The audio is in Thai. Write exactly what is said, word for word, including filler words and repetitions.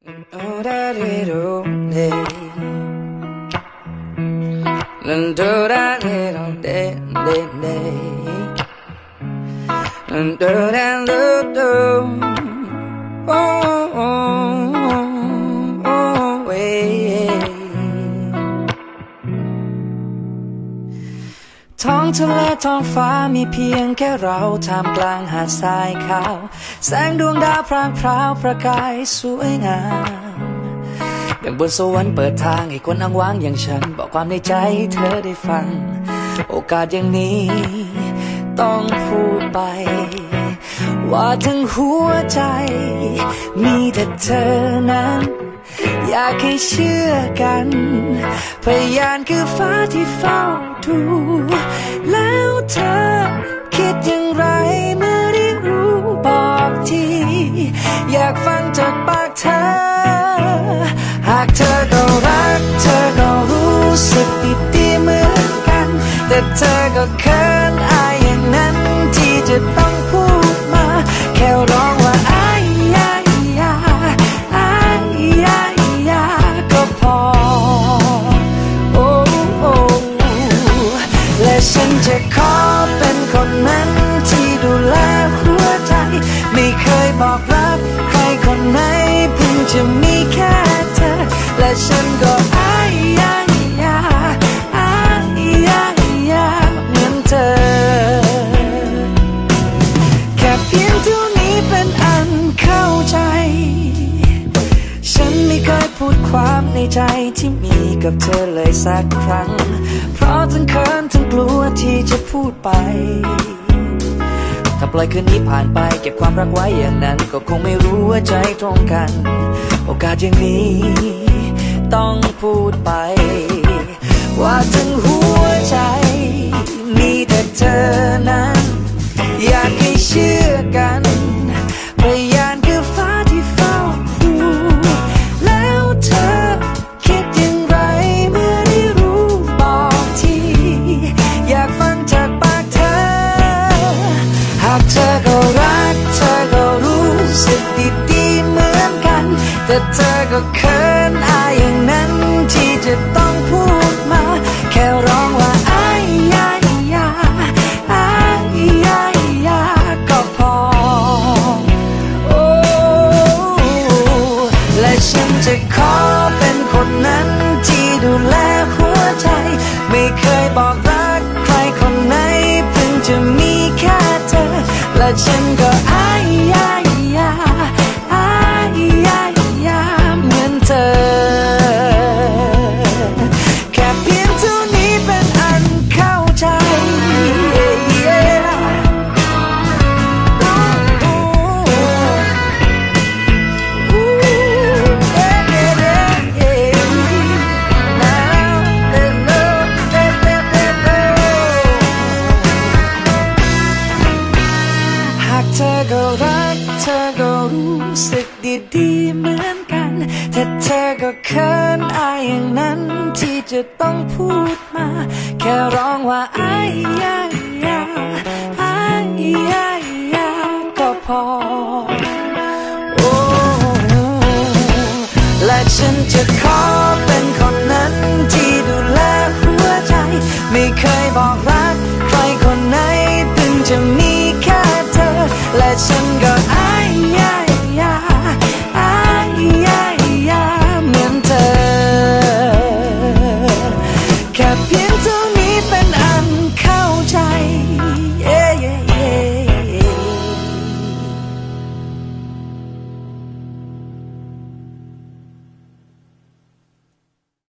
Oh, da dee do dee, do da dee do dee dee dee, do da do do, oh oh oh way. ท้องทะเลท้องฟ้ามีเพียงแค่เราท่ามกลางหาดทรายขาวแสงดวงดาวพร่างพราวประกายสวยงามดังบนสวรรค์เปิดทางให้คนอ้างว้างอย่างฉันบอกความในใจเธอได้ฟังโอกาสอย่างนี้ต้องพูดไปว่าทั้งหัวใจมีแต่เธอนั้นอยากให้เชื่อกันพยานคือฟ้าที่เฝ้าดูแล้วเธอคิดอย่างไรเมื่อได้รู้บอกทีอยากฟังจากปากเธอหากเธอก็รักเธอก็รู้สึกดีๆเหมือนกันแต่เธอก็เขินอายอย่างนั้นที่จะต้องพูดมาแค่ร้องว่าอายยายาอายยายาก็พอโอ้โอ้และฉันจะขอเป็นคนนั้นที่ดูแลหัวใจไม่เคยบอกรักใครคนไหนเพิ่งจะมีแค่เธอและฉันก็อายยายาอายยายาเหมือนเธอแค่เพียงเท่านี้เป็นอันเข้าใจฉันไม่เคยพูดความในใจที่มีกับเธอเลยสักครั้งเพราะทั้งเขินทั้งกลัวที่จะพูดไปถ้าปล่อยคืนนี้ผ่านไปเก็บความรักไว้อย่างนั้นก็คงไม่รู้ว่าใจตรงกันโอกาสอย่างนี้ต้องพูดไปว่าทั้งหัวใจมีแต่เธอนั้นอยากให้เชื่อกันพยานคือฟ้าที่เฝ้าดูแล้วเธอคิดอย่างไรเมื่อได้รู้บอกทีอยากฟังจากปากเธอหากเธอก็รักเธอก็รู้สึกดีๆเหมือนกันแต่เธอก็เขินอายอย่างนั้นที่จะต้องพูดมาแค่ร้องว่าอายยายาอายยายาก็พอโอ้และฉันจะขอเป็นคนนั้นที่ดูแลหัวใจไม่เคยบอกรักใครคนไหนเพิ่งจะมีแค่เธอและฉันก็อายยายาอายยายาเหมือนเธอแค่เพียงเท่านี้เป็นอันเข้าใจเธอก็รักเธอก็รู้สึกดีๆเหมือนกันแต่เธอก็เขินอายอย่างนั้นที่จะต้องพูดมาแค่ร้องว่าอายยายาอายยายาก็พอโอ้และฉันจะขอเป็นคนนั้นที่ดูแลหัวใจไม่เคยบอกรักใครคนไหนเพิ่งจะมีแค่เธอและฉันก็อายยายาอายยายาเหมือนเธอแค่เพียงเท่า